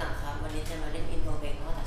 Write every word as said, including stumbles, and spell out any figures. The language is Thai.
หลังครับวันนี้จะมาเล่นอินโทรเพลงข้อ